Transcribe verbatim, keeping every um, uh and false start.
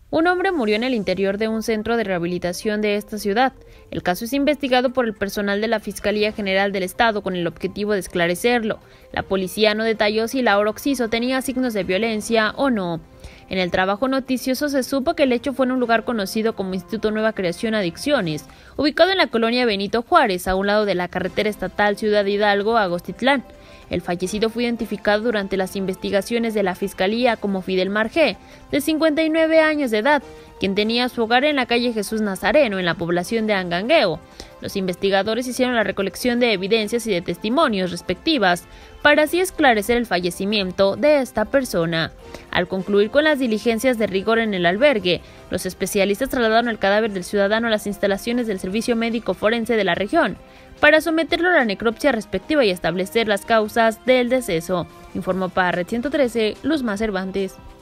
Un hombre murió en el interior de un centro de rehabilitación de esta ciudad. El caso es investigado por el personal de la Fiscalía General del Estado con el objetivo de esclarecerlo. La policía no detalló si Laura Oxiso tenía signos de violencia o no. En el trabajo noticioso se supo que el hecho fue en un lugar conocido como Instituto Nueva Creación Adicciones, ubicado en la colonia Benito Juárez, a un lado de la carretera estatal Ciudad Hidalgo a Gostitlán. El fallecido fue identificado durante las investigaciones de la Fiscalía como Fidel Margé, de cincuenta y nueve años de edad, quien tenía su hogar en la calle Jesús Nazareno, en la población de Angangueo. Los investigadores hicieron la recolección de evidencias y de testimonios respectivas para así esclarecer el fallecimiento de esta persona. Al concluir con las diligencias de rigor en el albergue, los especialistas trasladaron el cadáver del ciudadano a las instalaciones del Servicio Médico Forense de la región para someterlo a la necropsia respectiva y establecer las causas del deceso, informó para Red ciento trece Luzma Cervantes.